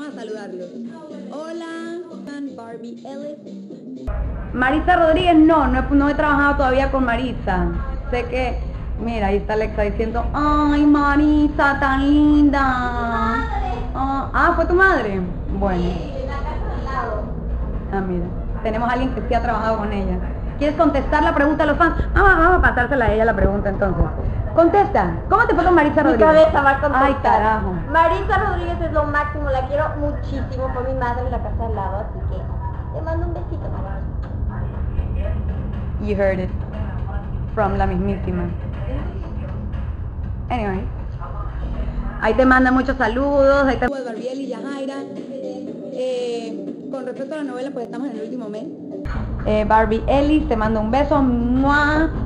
Vamos a saludarlos. Hola, Barbie Ellis. Maritza Rodríguez, no he trabajado todavía con Maritza. Sé que, mira, ahí está Alexa diciendo, ay, Maritza, tan linda. ¿Fue tu madre? Bueno. Mira, tenemos a alguien que sí ha trabajado con ella. ¿Quieres contestar la pregunta a los fans? Vamos a pasársela a ella la pregunta entonces. Contesta, ¿cómo te fue con Maritza Rodríguez? Mi cabeza va a contestar. Ay, carajo. Maritza Rodríguez es lo máximo, la quiero muchísimo, fue mi madre en la casa al lado, así que te mando un besito, mamá. You heard it from la mismísima. Anyway, ahí te manda muchos saludos. Ahí te... Barbiel y Yajaira. Con respecto a la novela, pues estamos en el último mes. Barbie Ellis te mando un beso. ¡Mua!